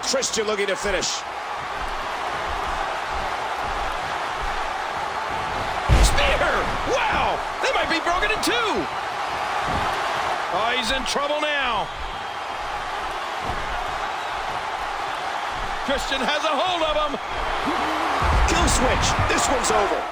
Christian looking to finish. Spear! Wow! They might be broken in two! Oh, he's in trouble now. Christian has a hold of him. Kill switch. This one's over.